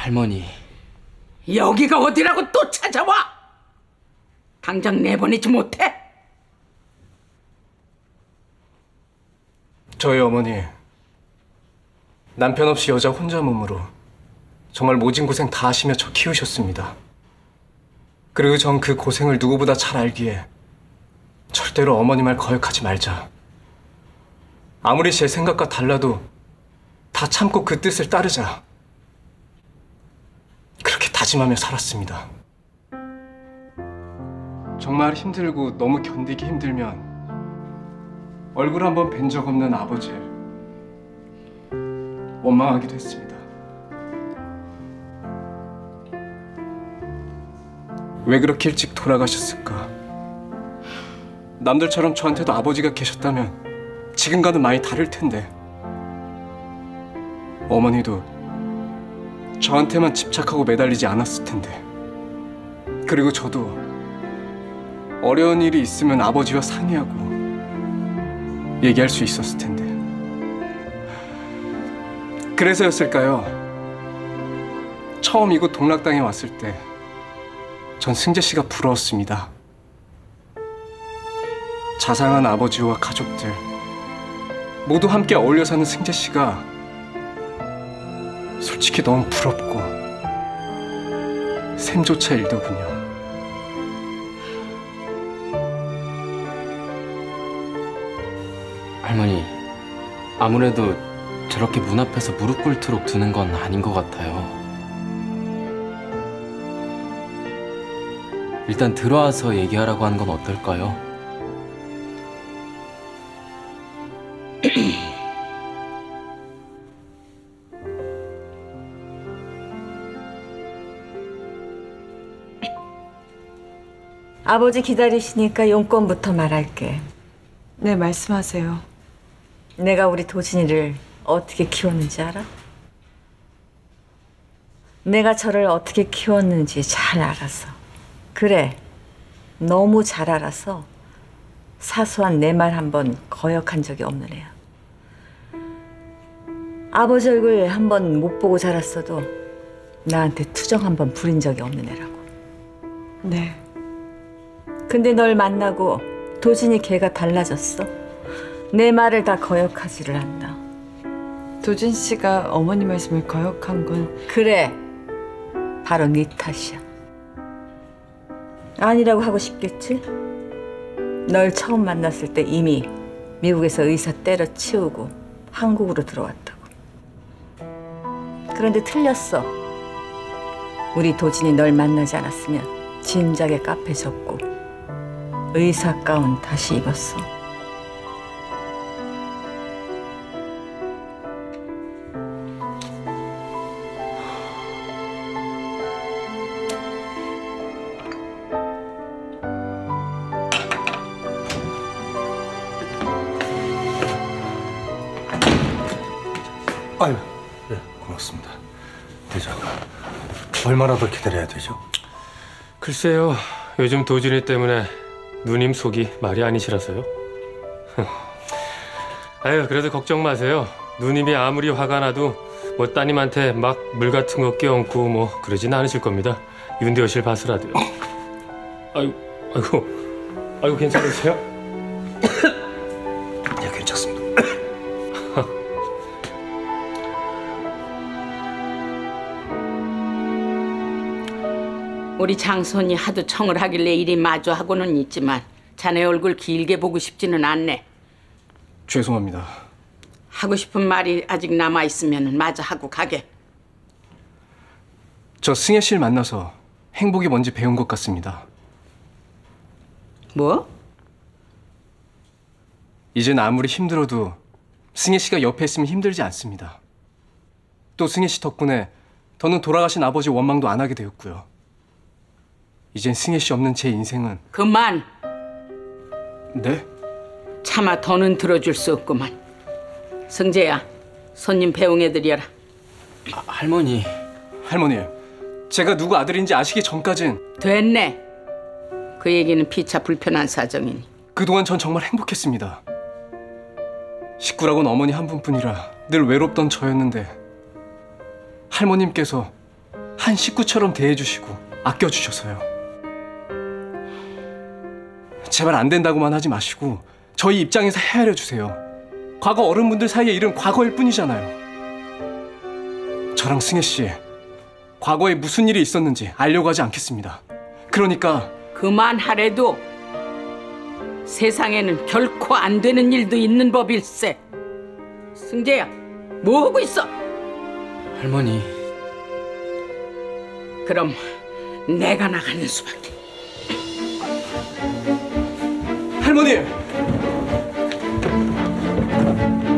할머니. 여기가 어디라고 또 찾아와? 당장 내보내지 못해? 저희 어머니 남편 없이 여자 혼자 몸으로 정말 모진 고생 다 하시며 저 키우셨습니다. 그리고 전 그 고생을 누구보다 잘 알기에 절대로 어머니 말 거역하지 말자. 아무리 제 생각과 달라도 다 참고 그 뜻을 따르자. 그렇게 다짐하며 살았습니다. 정말 힘들고 너무 견디기 힘들면 얼굴 한번 뵌 적 없는 아버지를 원망하기도 했습니다. 왜 그렇게 일찍 돌아가셨을까? 남들처럼 저한테도 아버지가 계셨다면 지금과는 많이 다를 텐데 어머니도 저한테만 집착하고 매달리지 않았을 텐데 그리고 저도 어려운 일이 있으면 아버지와 상의하고 얘기할 수 있었을 텐데 그래서였을까요? 처음 이곳 동락당에 왔을 때 전 승재 씨가 부러웠습니다. 자상한 아버지와 가족들 모두 함께 어울려 사는 승재 씨가 솔직히 너무 부럽고 샘조차 일더군요. 할머니, 아무래도 저렇게 문 앞에서 무릎 꿇도록 두는 건 아닌 것 같아요. 일단 들어와서 얘기하라고 하는 건 어떨까요? 아버지 기다리시니까 용건부터 말할게. 네, 말씀하세요. 내가 우리 도진이를 어떻게 키웠는지 알아? 내가 저를 어떻게 키웠는지 잘 알아서. 그래, 너무 잘 알아서 사소한 내 말 한 번 거역한 적이 없는 애야. 아버지 얼굴 한 번 못 보고 자랐어도 나한테 투정 한 번 부린 적이 없는 애라고. 네. 근데 널 만나고 도진이 걔가 달라졌어. 내 말을 다 거역하지를 않나. 도진 씨가 어머니 말씀을 거역한 건 그래, 바로 네 탓이야. 아니라고 하고 싶겠지? 널 처음 만났을 때 이미 미국에서 의사 때려치우고 한국으로 들어왔다고. 그런데 틀렸어. 우리 도진이 널 만나지 않았으면 진작에 카페 접고 의사 가운 다시 입었어. 아유, 네, 고맙습니다. 대장, 얼마나 더 기다려야 되죠? 글쎄요, 요즘 도진이 때문에 누님 속이 말이 아니시라서요. 아유, 그래도 걱정 마세요. 누님이 아무리 화가 나도 뭐 따님한테 막 물 같은 거 끼얹고 뭐 그러진 않으실 겁니다. 윤대호실 봐서라도요. 아이고 괜찮으세요? 네, 괜찮습니다. 우리 장손이 하도 청을 하길래 이리 마주하고는 있지만 자네 얼굴 길게 보고 싶지는 않네. 죄송합니다. 하고 싶은 말이 아직 남아있으면 마저 하고 가게. 저 승혜 씨를 만나서 행복이 뭔지 배운 것 같습니다. 뭐? 이젠 아무리 힘들어도 승혜 씨가 옆에 있으면 힘들지 않습니다. 또 승혜 씨 덕분에 더는 돌아가신 아버지 원망도 안 하게 되었고요. 이젠 승혜 씨 없는 제 인생은... 그만! 네? 차마 더는 들어줄 수 없구만. 승재야, 손님 배웅해드려라. 할머니. 할머니, 제가 누구 아들인지 아시기 전까진... 됐네. 그 얘기는 피차 불편한 사정이니. 그동안 전 정말 행복했습니다. 식구라고는 어머니 한 분뿐이라 늘 외롭던 저였는데 할머님께서 한 식구처럼 대해주시고 아껴주셔서요. 제발 안 된다고만 하지 마시고 저희 입장에서 헤아려 주세요. 과거 어른분들 사이의 일은 과거일 뿐이잖아요. 저랑 승혜 씨, 과거에 무슨 일이 있었는지 알려고 하지 않겠습니다. 그러니까 그만하래도 세상에는 결코 안 되는 일도 있는 법일세. 승재야, 뭐 하고 있어? 할머니, 그럼 내가 나가는 수밖에. 할머니!